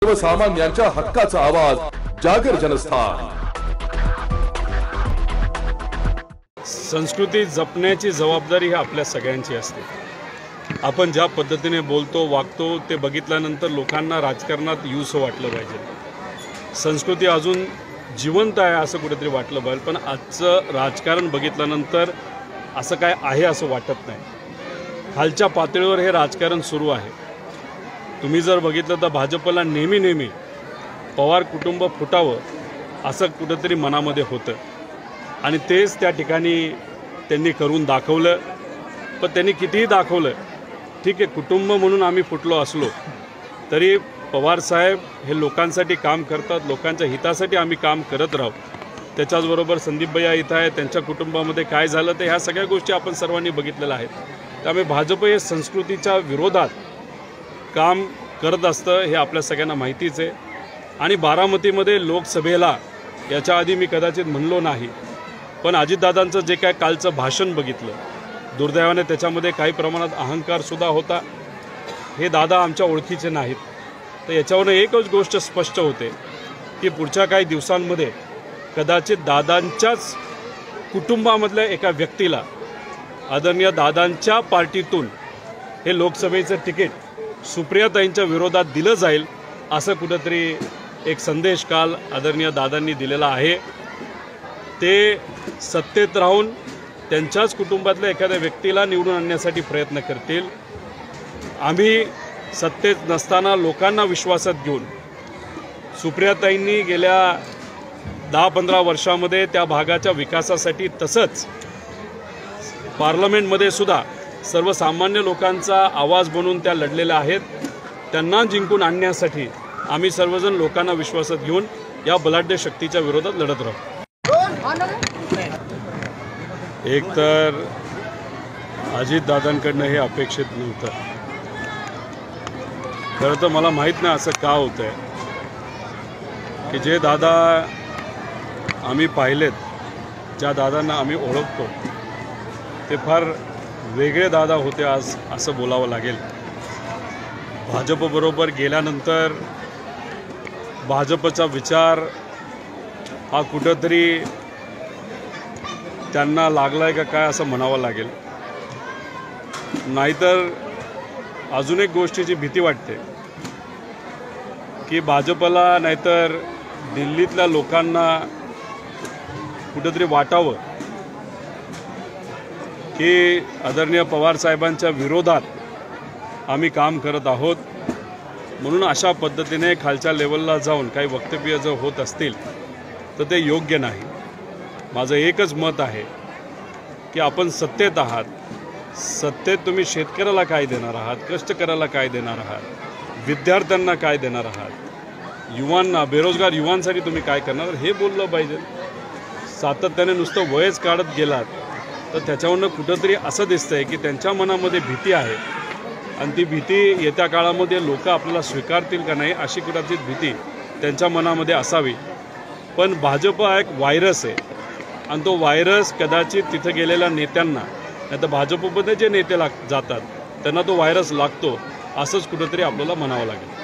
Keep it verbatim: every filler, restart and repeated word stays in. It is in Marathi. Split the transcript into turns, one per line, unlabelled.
सर्वसामान्यांच्या हक्काचा आवाज जागर जनस्थान।
संस्कृती जपण्याची जबाबदारी ही आपल्या सगळ्यांची असते। आपण ज्या पद्धतीने बोलतो वागतो ते बघितल्यानंतर लोकांना राजकारणात यूज वाटलं पाहिजे। संस्कृती अजून जिवंत आहे असं कुठेतरी वाटलं पाहिजे, पण आजचं राजकारण बघितल्यानंतर असं काय आहे असं वाटत नाही। खालच्या पातळीवर हे राजकारण सुरू आहे। तुम्ही जर बघितलं तर भाजपला नेहमी नेहमी पवार कुटुंब फुटावं असं कुठेतरी मनामध्ये होतं आणि तेच त्या ठिकाणी त्यांनी करून दाखवलं। पण त्यांनी कितीही दाखवलं, ठीक आहे, कुटुंब म्हणून आम्ही फुटलो असलो तरी पवार साहेब हे लोकांसाठी काम करतात, लोकांच्या हितासाठी आम्ही काम करत राहू। त्याच्याचबरोबर संदीप भैया इथं आहे, त्यांच्या कुटुंबामध्ये काय झालं ते ह्या सगळ्या गोष्टी आपण सर्वांनी बघितलेल्या आहेत। त्यामुळे भाजप हे संस्कृतीच्या विरोधात काम करत असतं हे आपल्या सगळ्यांना माहितीच आहे। आणि बारामतीमध्ये लोकसभेला याच्या आधी मी कदाचित म्हणलो नाही, पण अजितदादांचं जे काय कालचं भाषण बघितलं, दुर्दैवाने त्याच्यामध्ये काही प्रमाणात अहंकारसुद्धा होता। हे दादा आमच्या ओळखीचे नाहीत, तर याच्यावरून एकच गोष्ट स्पष्ट होते की पुढच्या काही दिवसांमध्ये कदाचित दादांच्याच कुटुंबामधल्या एका व्यक्तीला आदरणीय दादांच्या पार्टीतून हे लोकसभेचं तिकीट सुप्रियाताईंच्या विरोधात दिलं जाईल असं कुठंतरी एक संदेश काल आदरणीय दादांनी दिलेला आहे। ते सत्तेत राहून त्यांच्याच कुटुंबातल्या एखाद्या व्यक्तीला निवडून आणण्यासाठी प्रयत्न करतील। आम्ही सत्तेत नसताना लोकांना विश्वासात घेऊन सुप्रियाताईंनी गेल्या दहा पंधरा वर्षामध्ये त्या भागाच्या विकासासाठी तसंच पार्लमेंटमध्ये सुद्धा सर्वसामान्य लोकांचा आवाज बनून त्या लढलेल्या आहेत। त्यांना जिंकून आणण्यासाठी आम्ही सर्वजण लोकांना विश्वासात घेऊन या बलाढ्य शक्तीच्या विरोधात लढत राहू। एक तर अजितदादांकडनं हे अपेक्षित नव्हतं। खरं तर मला माहीत नाही असं का होतं आहे की जे दादा आम्ही पाहिलेत, ज्या दादांना आम्ही ओळखतो ते फार वेगळे दादा होते आज असं बोलावं लागेल। भाजपबरोबर गेल्यानंतर भाजपचा विचार हा कुठंतरी त्यांना लागलाय का काय असं म्हणावं लागेल। नाहीतर अजून एक गोष्टीची भीती वाटते की भाजपला नाहीतर दिल्लीतल्या लोकांना कुठंतरी वाटावं की आदरणीय पवार साहेबांच्या विरोधात आम्ही काम करत आहोत, म्हणून अशा पद्धतीने खालच्या लेवलला जाऊन काही वक्तव्य जर होत असतील तर ते योग्य नाही। माझं एकच मत आहे की आपण सत्तेत आहात, सत्तेत तुम्ही शेतकऱ्याला काय देणार आहात, कष्टकऱ्याला काय देणार आहात, विद्यार्थ्यांना काय देणार आहात, युवांना, बेरोजगार युवांसाठी तुम्ही काय करणार हे बोललं पाहिजे। सातत्याने नुसतं वयच काढत गेलात तर त्याच्यावरनं कुठंतरी असं दिसतंय की त्यांच्या मनामध्ये भीती आहे आणि ती भीती येत्या काळामध्ये लोक आपल्याला स्वीकारतील का नाही अशी कदाचित भीती त्यांच्या मनामध्ये असावी। पण भाजप हा एक व्हायरस आहे आणि तो व्हायरस कदाचित तिथं गेलेल्या नेत्यांना, नाही तर भाजपमध्ये जे नेते लाग जातात त्यांना तो व्हायरस लागतो असंच कुठंतरी आपल्याला म्हणावं लागेल।